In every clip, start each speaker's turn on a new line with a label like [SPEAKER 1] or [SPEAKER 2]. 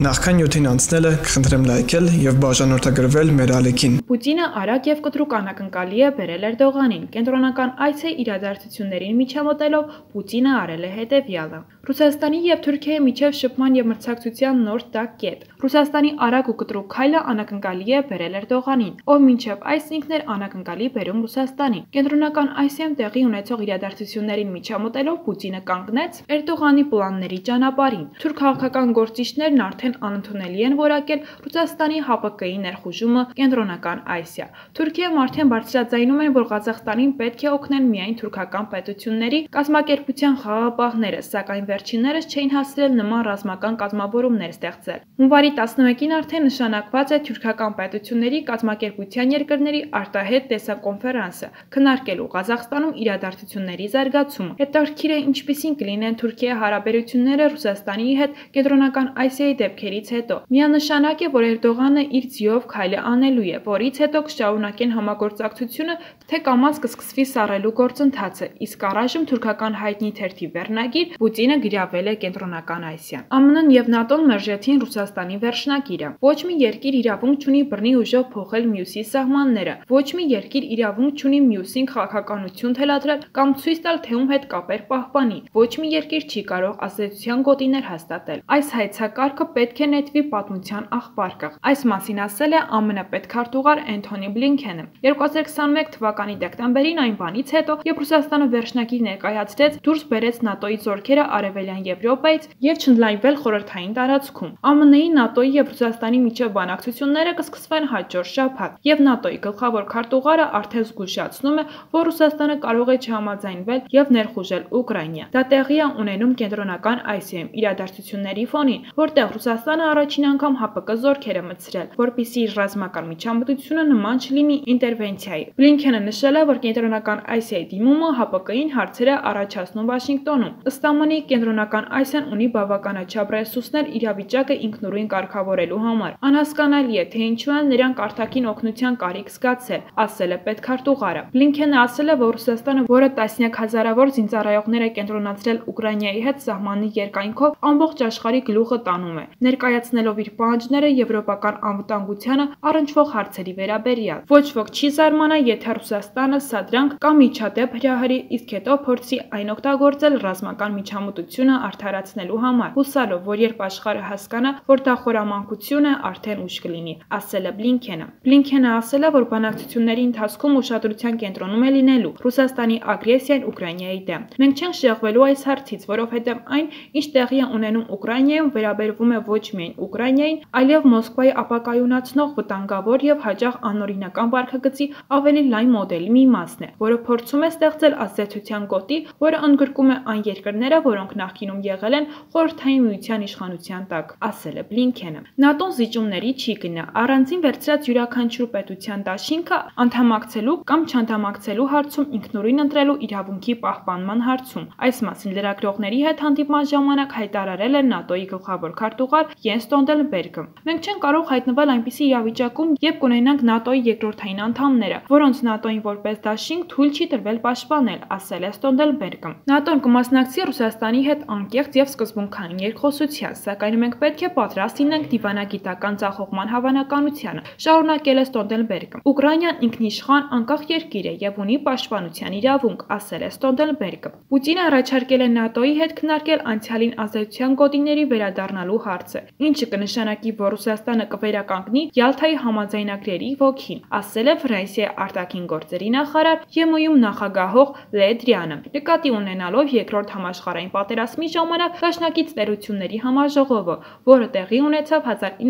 [SPEAKER 1] Նախքան նյութին անցնելը կխնդրեմ լայքել եւ բաժանորդագրվել մեր ալիքին։
[SPEAKER 2] Պուտինը արագ եւ կտրուկ անակնկալի է բերել Էրդողանին։ Կենտրոնական այս իրադարձություններին միջամտելով Պուտինը արել է հետեւյալը. Ռուսաստանի եւ Թուրքիայի միջև շփման եւ մրցակցության նոր տակ կետ։ Ռուսաստանի արագ ու կտրուկ քայլը անակնկալի է բերել Էրդողանին, ով մինչև այս ինքն էր անակնկալի բերում Ռուսաստանին։ Կենտրոնական Ասիայում տեղի ունեցող իրադարձություններին միջամտելով Պուտինը կանգնեց Էրդողանի պլանների ճանապարհին։ Թուրք քաղաքական գործիչներն արդեն անընդունելի են որակել Ռուսաստանի ՀՊԿ-ի ներխուժումը Կենտրոնական Ասիա։ Թուրքիայում արդեն բարձրաձայնում են, որ Ղազախստանին պետք է օգնեն միայն թուրքական պետությունների կազմակերպության խաղաղապահները, սակայն վերջիններս չէին հասցրել նման ռազմական կազմավորումներ ստեղծել։ Հունվարի 11-ին արդեն նշանակված է թուրքական պետությունների կազմակերպության երկրների արտահայտ տեսակոնֆերանսը, քննարկելու Ղազախստանում իրադարձությունների զարգացումը։ Հետաքրքիր է ինչպիսին կլինեն Թուրքիայի հարաբերությունները Ռուսաստանի հետ Կենտրոնական Ասիայի դեպքերից հետո։ Միանշանակ է, որ Էրդողանը իր ձիով քայլը անելու է, որից հետո կշարունակեն համագործակցությունը, թե կամաց կսկսվի սառելու գործընթացը, իսկ առայժմ թուրքական հայտնի թերթի վերնագիր Պուտինը գրավել է Կենտրոնական Ասիան։ ԱՄՆ-ն եւ ՆԱՏՕ-ն մերժեցին Ռուսաստանի վերջնագիրը։ Ոչ մի երկիր իրավունք չունի բռնի ուժով փոխել մյուսի սահմանները։ Ոչ մի երկիր իրավունք չունի մյուսին քաղաքականություն թելադրել կամ ցույց տալ, թե ում հետ կապեր պահպանի։ Ոչ մի երկիր չի կարող ազդեցության գոտիներ հաստատել։ Այս հայցակարգը պետք է նետվի պատմության աղբարկը։ Այս մասին ասել է ԱՄՆ պետքարտուղար Էնթոնի Բլինքենը 2021 թվականի դեկտեմբերին, այն բանից հետո, երբ Ռուսաստանը վերջնագիր ներկայացրեց, դուրս բերեց ՆԱՏՕ-ի զորքերը Արևելյան Եվրոպայից եւ չընդլայնվել խորհրդային տարածքում։ ԱՄՆ-ի, ՆԱՏՕ-ի եւ Ռուսաստանի միջև բանակցությունները կսկսվեն հաջորդ շաբաթ, եւ ՆԱՏՕ-ի գլխավոր քարտուղարը արդեն զգուշացնում է, որ Ռուսաստանը կարող է չհամաձայնվել եւ ներխուժել Ուկրաինա։ Դա տեղի է ունենում Կենտրոնական Ասիայում իրադարձությունների ֆոնին, որտեղ Ռուսաստանը առաջին անգամ ՀՊԿ զորքեր է մտցրել, որպեսզի իր ռազմական միջամտությունը նման չլինի ինտերվենցիայի։ Բլինքենը նշել է, որ Կենտրոնական Ասիայի դիմումը ՀՊԿ-ին հարցեր է առաջացնում Վաշինգտոնում։ Ըստ ԱՄՆ-ի, Կենտրոնական Ասիան ունի բավականաչափ ռեսուրսներ իրավիճակը ինքնուրույն կարգավորելու համար։ Անհասկանալի է, թե ինչու են նրանք արտաքին օգնության կարիք զգացել, ասել է պետքարտուղարը։ Բլինքենը ասել է, որ Ռուսաստանը, որը տասնյակ հազարավոր զինծառայողներ է կենտրոնացրել Ուկրաինայի հետ սահմանի երկայնքով, ամբողջ աշխարհի գլուխը տանում է, ներկայացնելով իր պահանջները եվրոպական անվտանգությանը առնչվող հարցերի վերաբերյալ։ Ոչ ոք չի զարմանա, եթե Ռուսաստանը սադրանք կամ միջադեպ հրահրի, իսկ հետո փորձի այն օգտագործել ռազմական միջամտությունը արդարացնելու համար, հուսալով, որ երբ աշխարհը հասկանա, որ դա խորամանկություն է, արդեն ուշ կլինի, ասել է Բլինքենը։ Բլինքենը ասել է, որ բանակցությունների ընթացքում ուշադրության կենտրոնում է լինելու Ռուսաստանի ագրեսիան Ուկրաինայի դեմ։ Մենք չենք շեղվելու այս հարցից, որովհետև այն, ինչ տեղի է ունենում Ուկրաինայում, վերաբերվում է ոչ միայն Ուկրաինային, այլև Մոսկվայի ապակայունացնող վտանգավոր եւ հաճախ անօրինական վարքագծի ավելի լայն մոդելի մի մասն է, որը փորձում է ստեղծել ազդեցության գոտի, որը ընդգրկում է այն երկրները, որոնք նախկինում եղել են Խորհրդային Միության իշխանության տակ, ասել է Բլինքենը։ ՆԱՏՕ-ն զիջումների չի գնա, առանձին վերցրած յուրաքանչյուր պետության դաշինքը անդամակցելու կամ չանդամակցելու հարցում ինքնուրույն ընտրելու իրավունքի պահպանման հարցում։ Այս մասին լրագրողների հետ հանդիպման ժամանակ հայտարարել է ՆԱՏՕ-ի գլխավոր քարտուղար Յենս Ստոլտենբերգը։ Մենք չենք կարող հայտնվել այնպիսի իրավիճակում, երբ կունենանք ՆԱՏՕ-ի երկրորդային անդամները, որոնց ՆԱՏՕ-ին որպես դաշինք թույլ չի տրվել պաշտպանել, ասել է Ստոլտենբերգը։ ՆԱՏՕ-ն կմասնակցի Ռուսաստանի հետ անկեղծ եւ սկզբունքային երկխոսության, սակայն մենք պետք է պատրաստ լինենք դիվանագիտական ձախողման հավանականությանը, շարունակել է Ստոլտենբերգը։ Ուկրաինան ինքնիշխան անկախ երկիր է եւ ունի պաշտպանության իրավունք, ասել է Ստոլտենբերգը։ Պուտինը առաջարկել է ՆԱՏՕ-ի հետ քննարկել անցյալին ազդեցության գոտիների վերադառնալու հարցը, ինչը կնշանակի, որ Ռուսաստանը կվերականգնի Յալթայի համաձայնագրերի ոգին, ասել է Ֆրանսիայի արտաքին գործերի նախարար ԵՄ-ում նախագահող Լեդրյանը, նկատի ունենալով երկրորդ համաշխարհային պատերազմի ժամանակ դաշնակից տերությունների համաժողովը, որը տեղի ունեցավ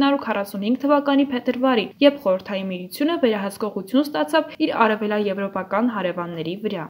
[SPEAKER 2] 1945 թվականի փետրվարին, երբ Խորհրդային Միությունը վերահսկողություն ստացավ իր արևելաեվրոպական հարևանների վրա։